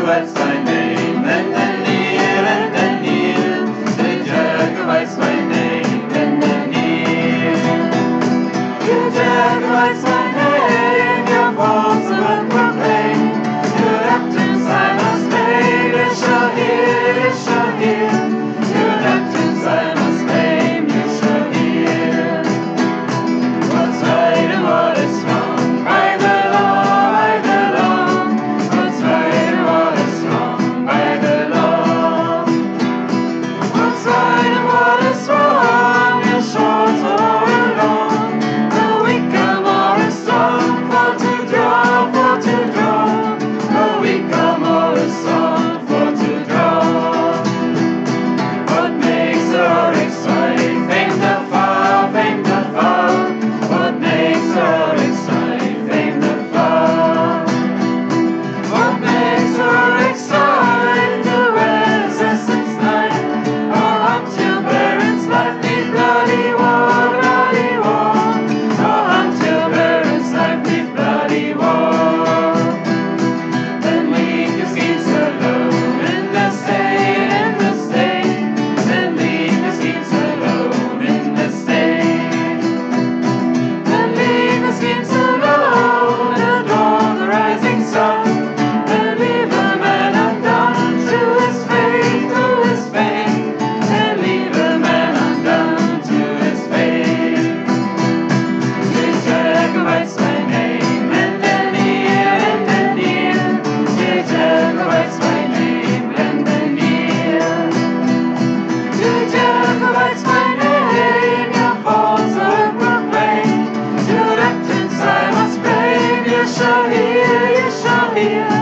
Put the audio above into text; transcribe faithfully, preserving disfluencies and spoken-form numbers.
Jacobites by name, and then kneel, and then kneel. The Jacobites by name, and then kneel. You Jacobites by name, your faults will proclaim. Your doctrines I must claim, you shall hear, you shall hear. Your doctrines I must claim, you shall hear. What's right and what is wrong, by the law, by the law. What's right and what is wrong, by the law. What's right and what is wrong, is short or long. The weak are more strong, for to draw, for to draw. The weak are more strong, for to draw. What makes the roaring strife, fame the far, fame the far. What makes the roaring strife, fame the far. What makes the roaring strife, the resistance night. Or hunt your parents' life, neath bloody war, bloody war. Or hunt your parents' life, neath bloody war. Then leave your schemes alone in the state, in the state. Then leave your schemes alone in the state. Then leave the schemes alone, adore the rising sun. Then leave a man undone to his fate, to his fate. Then leave a man undone to his fate. The Jacobites by name, and then kneel, and then kneel. The Jacobites by name, and then kneel. The Jacobites by name, your faults I proclaim. Your doctrines I must claim. You shall hear, you shall hear.